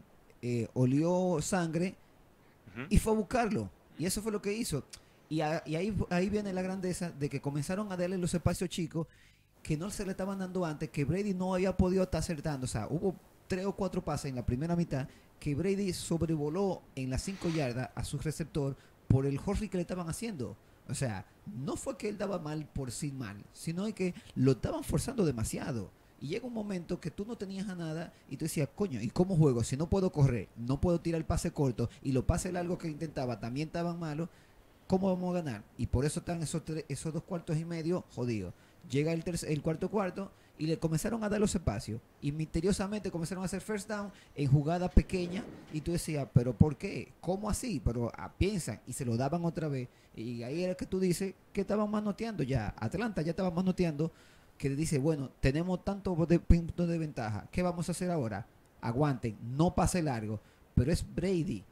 olió sangre Ujú. y fue a buscarlo. Y eso fue lo que hizo. Y ahí viene la grandeza de que comenzaron a darle los espacios chicos que no se le estaban dando antes, que Brady no había podido estar acertando. O sea, hubo 3 o 4 pases en la primera mitad que Brady sobrevoló en las 5 yardas a su receptor por el hurry que le estaban haciendo. O sea, no fue que él daba mal por sí mal, sino que lo estaban forzando demasiado. Y llega un momento que tú no tenías a nada y tú decías, coño, ¿y cómo juego? Si no puedo correr, no puedo tirar el pase corto y los pases largos que intentaba también estaban malos, ¿cómo vamos a ganar? Y por eso están esos 2 cuartos y medio jodidos. Llega el cuarto cuarto y le comenzaron a dar los espacios. Y misteriosamente comenzaron a hacer first down en jugadas pequeñas. Y tú decías, ¿pero por qué? ¿Cómo así? Pero piensan y se lo daban otra vez. Y ahí era que tú dices que estaban manoteando ya. Atlanta ya estaba manoteando. Que dice, bueno, tenemos tantos puntos de ventaja. ¿Qué vamos a hacer ahora? Aguanten, no pase largo. Pero es Brady.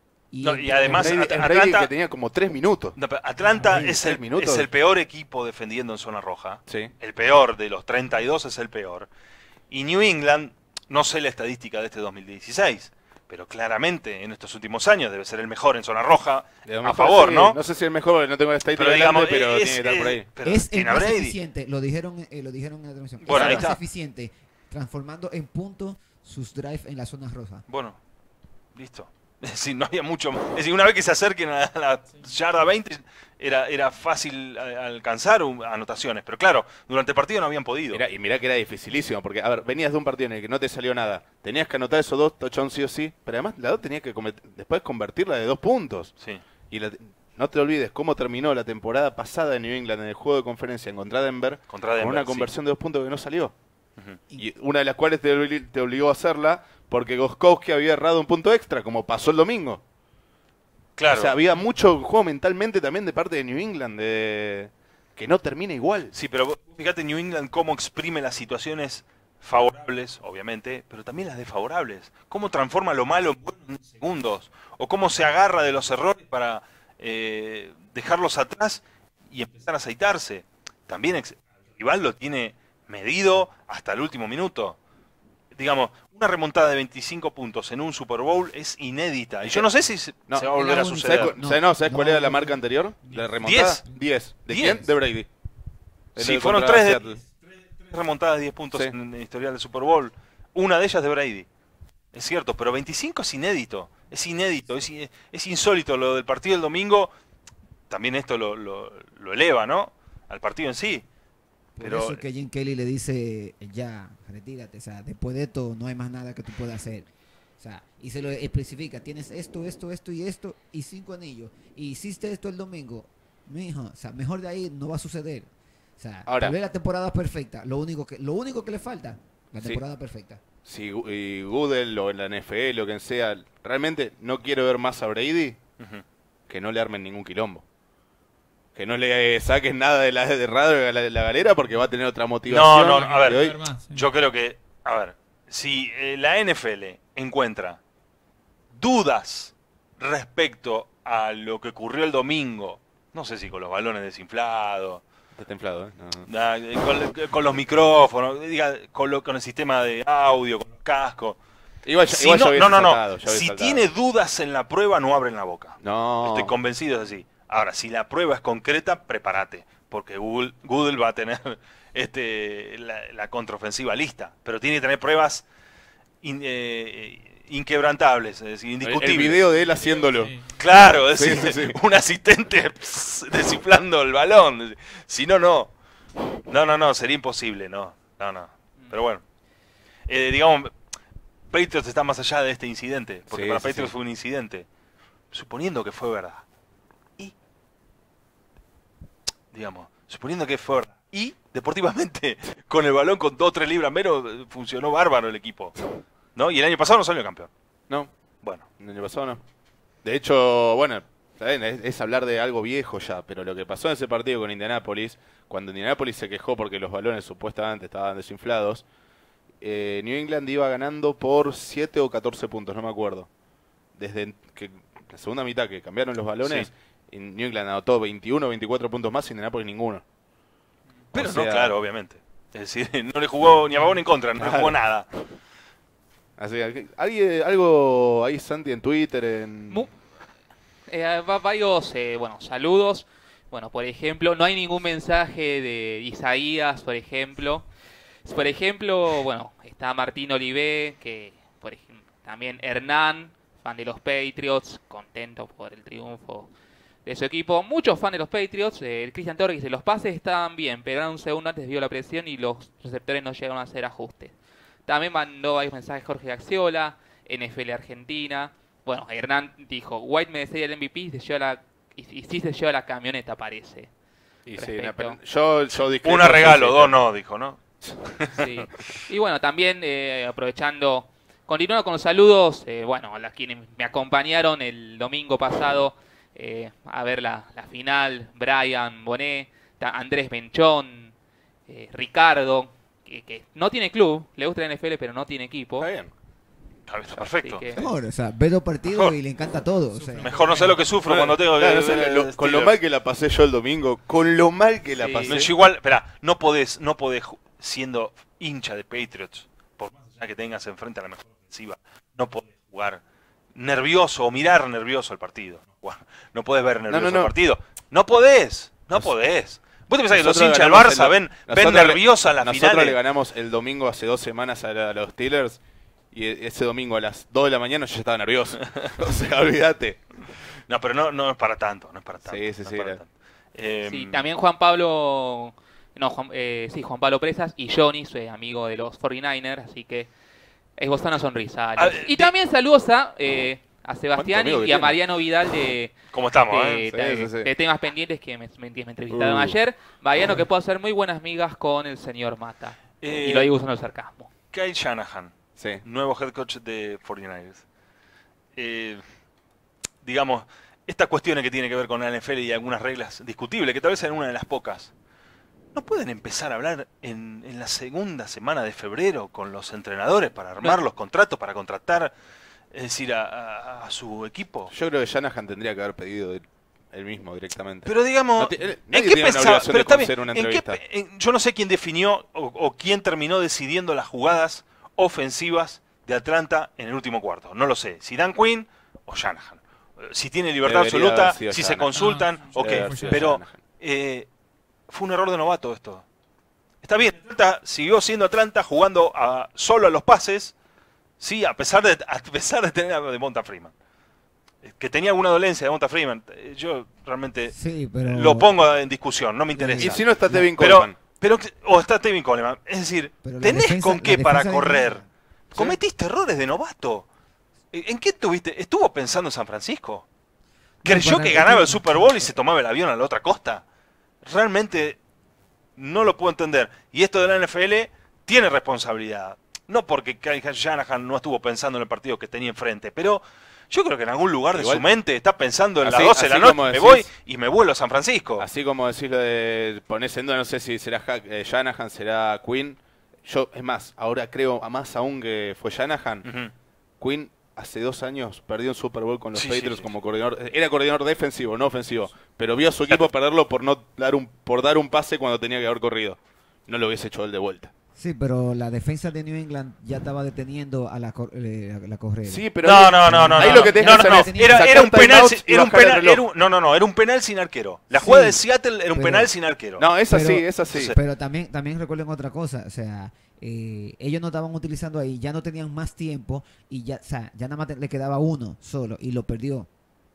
Y además Brady Atlanta, que tenía como 3 minutos. no, pero Atlanta es 3 minutos. el peor equipo defendiendo en zona roja. Sí. El peor de los 32 es el peor. Y New England, no sé la estadística de este 2016, pero claramente en estos últimos años debe ser el mejor en zona roja a favor, sí, ¿no? No sé si es el mejor, porque no tengo la estadística Pero digamos, delante, pero tiene que estar por ahí. pero es el tiene a más Brady. eficiente, lo dijeron en la transmisión. Bueno, es ahí el más está. eficiente, transformando en puntos sus drives en la zona roja. Bueno, listo. Es decir, no había mucho más. Es decir, una vez que se acerquen a la yarda 20, era fácil alcanzar anotaciones. Pero claro, durante el partido no habían podido. Y mirá que era dificilísimo, porque, a ver, venías de un partido en el que no te salió nada. Tenías que anotar esos 2 touchdowns sí o sí, pero además la 2 tenías que después convertirla de 2 puntos. Sí. Y no te olvides cómo terminó la temporada pasada de New England en el juego de conferencia contra Denver, con una sí. conversión de 2 puntos que no salió. Ujú. Y una de las cuales te obligó a hacerla porque Gostkowski había errado un punto extra, como pasó el domingo. Claro. O sea, había mucho juego mentalmente también de parte de New England, de que no termina igual. Sí, pero vos fíjate New England cómo exprime las situaciones favorables, obviamente, pero también las desfavorables. Cómo transforma lo malo en bueno en segundos. O cómo se agarra de los errores para dejarlos atrás y empezar a aceitarse. También el rival lo tiene medido hasta el último minuto. Digamos, una remontada de 25 puntos en un Super Bowl es inédita. Y yo no sé si se va a volver a es la suceder. única. ¿Sabes cuál era la marca anterior? La remontada. 10. ¿De 10. quién? De Brady. Sí, El fueron contra 3 Seattle. remontadas de 10 puntos Sí. en el historial del Super Bowl. Una de ellas de Brady. Es cierto, pero 25 es inédito. Es inédito, es insólito. Lo del partido del domingo, también esto lo eleva, ¿no? Al partido en sí. Pero Por eso que Jim Kelly le dice, ya, retírate, o sea, después de esto no hay más nada que tú puedas hacer. O sea, y se lo especifica, tienes esto y 5 anillos. Y hiciste esto el domingo, mijo, o sea, mejor de ahí no va a suceder. O sea, Ahora, tal vez la temporada perfecta, lo único que le falta, la Sí. temporada perfecta. si y Goodell o en la NFL o quien sea, realmente no quiero ver más a Brady, ujú. que no le armen ningún quilombo. Que no le saquen nada de de radio de la galera porque va a tener otra motivación. No, a ver, Y hoy- Más, sí. Yo creo que, a ver, si la NFL encuentra dudas respecto a lo que ocurrió el domingo, no sé si con los balones desinflados, Está inflado, ¿eh? No. con los micrófonos, con el sistema de audio, con los cascos. Igual, Si igual ya no, hubiese no. saltado, ya hubiese Si saltado. tiene dudas en la prueba, no abren la boca. No. Estoy convencido, es así. Ahora, si la prueba es concreta, prepárate, porque Google va a tener la contraofensiva lista, pero tiene que tener pruebas inquebrantables, es decir, El indiscutibles. video de él haciéndolo. Sí. Claro, es Sí, decir, sí, sí. un asistente desinflando el balón. Si no, no. No, sería imposible, no. Pero bueno. Digamos, Patriots está más allá de este incidente, porque Sí, para sí, Patriots sí. fue un incidente. Suponiendo que fue verdad. Y, digamos, suponiendo que fue verdad. Y, deportivamente, con el balón con 2 o 3 libras menos, funcionó bárbaro el equipo. ¿No? Y el año pasado no salió campeón. No, Bueno. el año pasado no. De hecho, bueno, está bien, es hablar de algo viejo ya, pero lo que pasó en ese partido con Indianapolis, cuando Indianapolis se quejó porque los balones supuestamente estaban desinflados, New England iba ganando por 7 o 14 puntos, no me acuerdo. Desde que la segunda mitad que cambiaron los balones, y New England anotó 21 o 24 puntos más y Indianapolis ninguno. Pero O no, sea, claro, obviamente. Es decir, no le jugó ni a favor ni en contra, no le Claro. jugó nada. Así que, algo ahí, Santi, en Twitter, en... Varios saludos. Bueno, por ejemplo, no hay ningún mensaje de Isaías, por ejemplo. Por ejemplo, bueno, está Martín Olivé, que por ejemplo, también Hernán, fan de los Patriots, contento por el triunfo de su equipo. Muchos fans de los Patriots, el Christian Torres dice, los pases estaban bien, pero un segundo antes vio la presión y los receptores no llegaron a hacer ajustes. También mandó varios mensajes Jorge Axiola, NFL Argentina. Bueno, Hernán dijo, White merecería el MVP y sí se lleva la camioneta, parece. Y sí, Perfecto. yo discrepo, Una regalo, sí, dos no, dijo, ¿no? Sí. Y bueno, también aprovechando, continuando con los saludos, bueno, a las quienes me acompañaron el domingo pasado a ver la final, Brian Bonet, Andrés Benchón, Ricardo, que no tiene club, le gusta la NFL pero no tiene equipo. Está bien. Está perfecto. Así que- Mejor, o sea, ve dos partidos Mejor. y le encanta todo. O sea, Mejor no sé lo que sufro cuando tengo que... Claro, no sé, con lo mal que la pasé yo el domingo, con lo mal que la Sí. pasé. No, yo igual, espera, no podés, siendo hincha de Patriots, por más allá que tengas enfrente a la mejor ofensiva, no podés jugar nervioso o mirar nervioso el partido. No podés ver nervioso no. el partido. No podés. ¿Vos te pensás que los Nosotros hinchas del ganamos Barça ven nosotros nerviosa la Nosotros final? le ganamos el domingo hace 2 semanas a los Steelers y ese domingo a las 2 de la mañana yo ya estaba nervioso. O sea, olvídate. No, pero no es para tanto, no es para tanto. Sí, sí, no es sí, para era- tanto. Sí, también Juan Pablo, no, Juan Pablo Presas y Johnny, soy amigo de los 49ers, así que esbozó una sonrisa. Alex. Y también saludos a Sebastián ¿Cuánto amigo que y a tiene? Mariano Vidal de, ¿Cómo estamos, de, Sí, sí. de temas pendientes que me entrevistaron ayer. Mariano que puede hacer muy buenas migas con el señor Mata. Y lo digo usando el sarcasmo. Kyle Shanahan, Sí. nuevo head coach de 49ers. Digamos, estas cuestiones que tienen que ver con la NFL y algunas reglas discutibles, que tal vez sean una de las pocas, ¿no pueden empezar a hablar en la segunda semana de febrero con los entrenadores para armar los contratos, para contratar, es decir, a su equipo? Yo creo que Shanahan tendría que haber pedido él mismo directamente. Pero digamos, No nadie ¿en qué tiene una pensaba? obligación Pero de está bien, hacer una ¿en qué entrevista. yo no sé quién definió o quién terminó decidiendo las jugadas ofensivas de Atlanta en el último cuarto. No lo sé, si Dan Quinn o Shanahan. Si tiene libertad Debería absoluta, haber sido si se Shanahan. consultan, Ah, ok. Debe haber sido Pero Shanahan. fue un error de novato esto. Está bien, Atlanta siguió siendo Atlanta jugando solo a los pases, sí, a pesar de tener a Devonta Freeman. Que tenía alguna dolencia de Devonta Freeman. Yo realmente sí, pero... lo pongo en discusión, no me interesa. Y si no está Tevin pero, Coleman. o está Tevin Coleman. Es decir, pero la tenés defensa- con qué la para defensa de correr. Indiana. Cometiste errores de novato. ¿En qué tuviste? ¿Estuvo pensando en San Francisco? No, ¿Creyó para- que ganaba el Super Bowl y se tomaba el avión a la otra costa? Realmente no lo puedo entender. Y esto de la NFL tiene responsabilidad. No porque Kyle Shanahan no estuvo pensando en el partido que tenía enfrente, pero yo creo que en algún lugar de Igual- su mente está pensando en las Así- 12 de la así noche, como me decís- voy y me vuelo a San Francisco. Así como decís lo de ponerse en duda, no sé si será Shanahan, será Quinn. Yo, es más, ahora creo más aún que fue Shanahan. Ujú. Quinn hace 2 años perdió un Super Bowl con los Sí, Patriots sí, como coordinador. Era coordinador defensivo, no ofensivo. Pero vio a su equipo perderlo por no dar un pase cuando tenía que haber corrido. No lo hubiese hecho él de vuelta. Sí, pero la defensa de New England ya estaba deteniendo a la corrida. Sí, pero No, ahí- no. ahí lo que tenés no, que no, hacer es era sacar un penal, timeouts y era un bajar el penal, reloj. era un penal sin arquero. La Sí, jugada de Seattle era un pero- penal sin arquero. No, es así, Pero- es así. Pero también recuerden otra cosa, o sea, ellos no estaban utilizando ahí, ya no tenían más tiempo y ya, o sea, ya nada más le quedaba uno solo y lo perdió.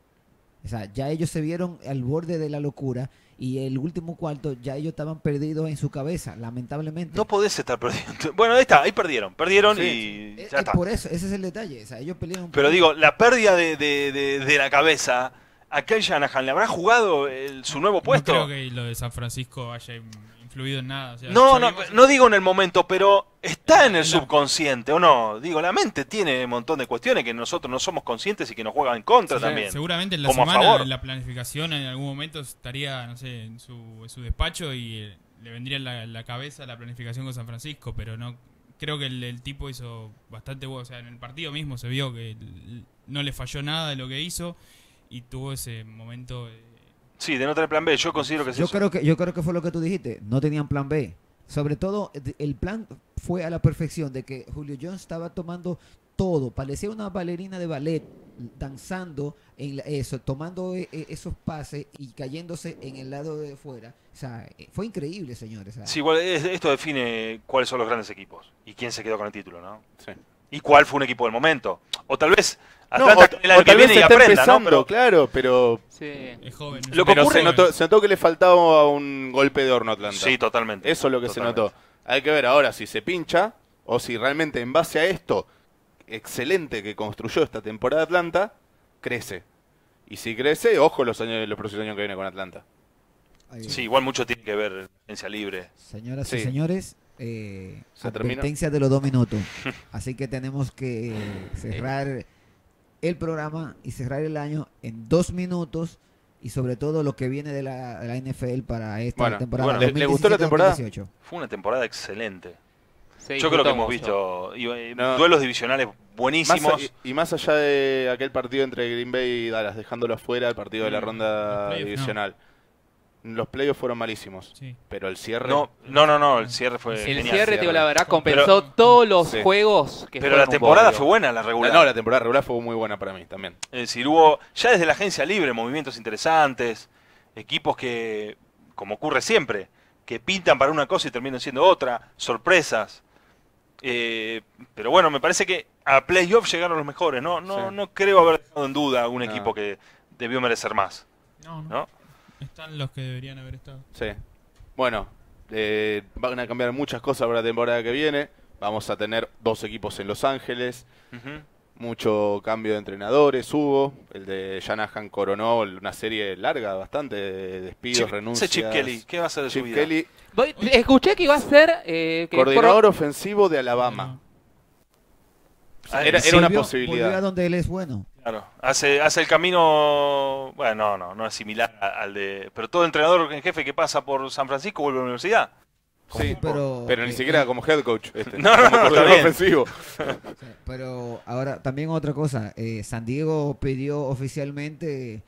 O sea, ya ellos se vieron al borde de la locura y el último cuarto ya ellos estaban perdidos en su cabeza, lamentablemente. No podés estar perdiendo. Bueno, ahí está, ahí perdieron Sí. y ya está. Por eso, ese es el detalle, o sea, ellos pelearon. Pero digo, la pérdida de la cabeza, ¿a Kyle Shanahan le habrá jugado su nuevo puesto? No creo que lo de San Francisco haya influido en nada. O sea, No sabemos- digo en el momento, pero está en el La- subconsciente, ¿o no? Digo, la mente tiene un montón de cuestiones que nosotros no somos conscientes y que nos juegan en contra Sí, también. Seguramente en la Como a semana favor. en la planificación en algún momento estaría, no sé, en su despacho y le vendría en la cabeza la planificación con San Francisco, pero no creo que el tipo hizo bastante bueno. O sea, en el partido mismo se vio que no le falló nada de lo que hizo y tuvo ese momento. Sí, de no tener plan B, yo considero que es Yo eso. creo que fue lo que tú dijiste, no tenían plan B. Sobre todo, el plan fue a la perfección de que Julio Jones estaba tomando todo, parecía una bailarina de ballet, danzando en eso, tomando esos pases y cayéndose en el lado de fuera. O sea, fue increíble, señores. O sea, Sí, igual esto define cuáles son los grandes equipos y quién se quedó con el título, ¿no? Sí. y cuál fue un equipo del momento. O tal vez No, Atlanta el año o que tal vez viene y está aprenda, ¿no? empezando, Pero, claro, pero Sí. Es joven. Lo que pero ocurre- se notó que le faltaba un golpe de horno a Atlanta. sí, totalmente. Eso es lo que Totalmente. se notó. Hay que ver ahora si se pincha o si realmente en base a esto excelente que construyó esta temporada Atlanta, crece. Y si crece, ojo los próximos años que viene con Atlanta. Ahí. Sí, igual mucho tiene que ver la agencia libre. Señoras Sí. y señores, Se termina. advertencia de los 2 minutos. Así que tenemos que cerrar el programa y cerrar el año en 2 minutos. Y sobre todo lo que viene de la NFL para esta Bueno, temporada. bueno, ¿le gustó la temporada? 2017-2018. Fue una temporada excelente. Se Yo creo que disfrutó hemos mucho. visto No. duelos divisionales buenísimos. Y más allá de aquel partido entre Green Bay y Dallas, dejándolo afuera, el partido de la ronda Los playoffs, divisional. Los playoffs fueron malísimos, Sí. pero el cierre... No, el cierre fue El genial. cierre, te digo la verdad, Pero- compensó todos los Sí. juegos que Pero fueron la un temporada bodrio. fue buena, la regular. No, la temporada regular fue muy buena para mí también. Es decir, hubo ya desde la agencia libre movimientos interesantes, equipos que, como ocurre siempre, que pintan para una cosa y terminan siendo otra, sorpresas. Pero bueno, me parece que a playoff llegaron los mejores. No Sí. creo haber dejado en duda a un No. equipo que debió merecer más. No, no. ¿No? Están los que deberían haber estado. Sí. Bueno, van a cambiar muchas cosas para la temporada que viene. Vamos a tener 2 equipos en Los Ángeles. Ujú. Mucho cambio de entrenadores hubo. El de Shanahan coronó una serie larga, bastante, de despidos, renuncias. Ese Chip Kelly, ¿qué va a hacer de su Chip vida? Kelly, Escuché que iba a ser... que coordinador ofensivo de Alabama. Ah, Era sí, una Volvió a posibilidad. donde él es bueno. Claro, hace el camino, bueno, no es similar al de, pero todo entrenador en jefe que pasa por San Francisco vuelve a la universidad. Sí, pero, ni siquiera como head coach. No, como está coordinador bien. ofensivo. Sí, pero ahora también otra cosa, San Diego pidió oficialmente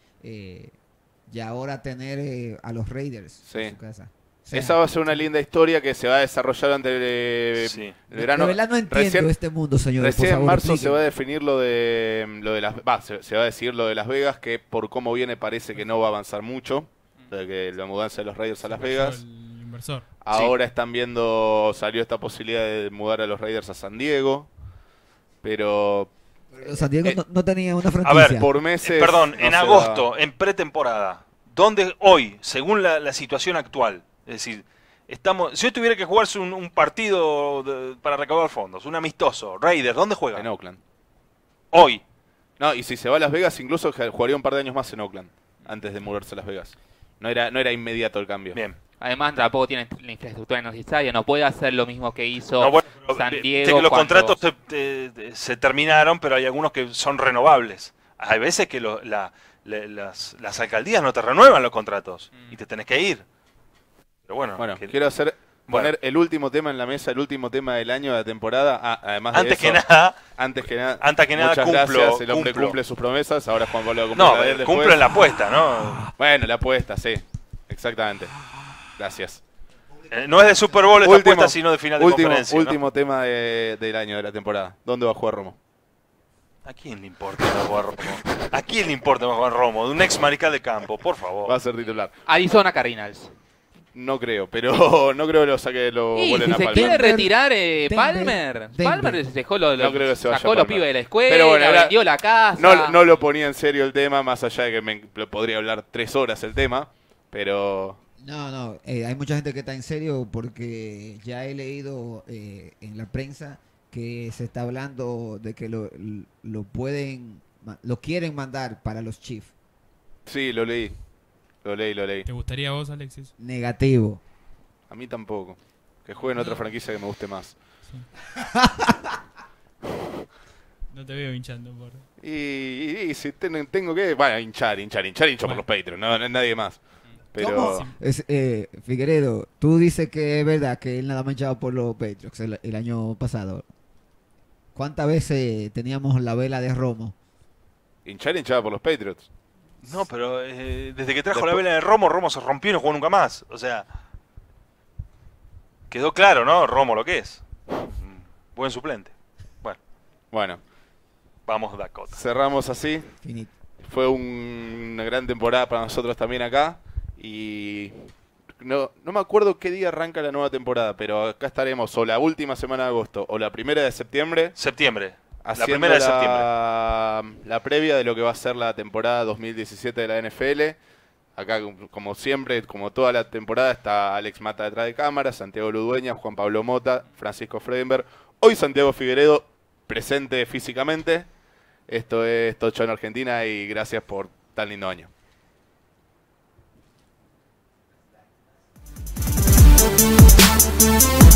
ya ahora tener a los Raiders Sí. en su casa. O sea, Esa va a ser una linda historia que se va a desarrollar durante Sí. el verano. de verdad no entiendo Recién- este mundo, señores. Recién por en favor, marzo se explíquenme. va a definir lo de las se va a decir lo de Las Vegas, que por cómo viene parece que no va a avanzar mucho, de que la mudanza de los Raiders a Las Vegas. El inversor. Ahora están viendo, salió esta posibilidad de mudar a los Raiders a San Diego, pero Pero San Diego no tenía una A ver, franquicia. por meses Perdón, no en se agosto, en pretemporada, ¿dónde hoy, según la situación actual, es decir, si hoy tuviera que jugarse un partido para recaudar fondos, un amistoso, Raiders, ¿dónde va juega? en Oakland. Hoy. No, y si se va a Las Vegas, incluso jugaría un par de años más en Oakland antes de mudarse a Las Vegas. No era inmediato el cambio. Bien. Además, tampoco tiene la infraestructura necesaria. No puede hacer lo mismo que hizo No, bueno, pero San viste Diego. que los cuando- contratos se terminaron, pero hay algunos que son renovables. Hay veces que las alcaldías no te renuevan los contratos y te tenés que ir. Pero bueno, Bueno, que- quiero poner Bueno. el último tema en la mesa, el último tema del año de la temporada. Además de antes eso, que nada, antes que nada, cumplo, muchas gracias. El hombre cumplo. cumple sus promesas. Ahora Juan Pablo va a cumplir no, la de él después. cumplen la apuesta, ¿no? Bueno, la apuesta, sí. Exactamente. Gracias. No es de Super Bowl esta apuesta, sino de final de conferencia. ¿no? último tema del año de la temporada. ¿Dónde va a jugar Romo? ¿A quién le importa más jugar Romo? ¿A quién le importa más jugar Romo? De un ex mariscal de campo, por favor. Va a ser titular. Arizona Cardinals. No creo, pero no creo que lo saque, lo Y vuelen si a se Palmer. quiere Denver, retirar Denver, Palmer. Denver. Palmer dejó No creo que se vaya sacó los Palmer. pibes de la escuela, Pero bueno, era- vendió la casa. No lo ponía en serio el tema, más allá de que lo podría hablar 3 horas el tema, pero No, hay mucha gente que está en serio porque ya he leído en la prensa que se está hablando de que lo quieren mandar para los Chiefs. sí, lo leí. Lo leí. ¿Te gustaría a vos, Alexis? Negativo. A mí tampoco. Que juegue en otra franquicia que me guste más. No te veo hinchando por... Y si tengo que... Bueno, hinchar por Bueno. los Patriots, no nadie más. Pero... ¿Cómo? Figueredo, tú dices que es verdad que él nada más hinchaba por los Patriots el año pasado. ¿Cuántas veces teníamos la vela de Romo? hinchaba por los Patriots. No, pero desde que trajo Después- la vela de Romo se rompió y no jugó nunca más. O sea, quedó claro, ¿no? Romo lo que es. Buen suplente. Bueno, Bueno, vamos Dakota. cerramos así. Finito. Fue una gran temporada para nosotros también acá. Y no me acuerdo qué día arranca la nueva temporada, pero acá estaremos o la última semana de agosto o la primera de septiembre. Septiembre. La Haciendo primera de septiembre. la previa de lo que va a ser la temporada 2017 de la NFL. Acá, como siempre, como toda la temporada, está Alex Mata detrás de cámara, Santiago Ludueña, Juan Pablo Mota, Francisco Freudenberg. Hoy Santiago Figueredo, presente físicamente. Esto es Tocho en Argentina y gracias por tan lindo año. We'll be right back.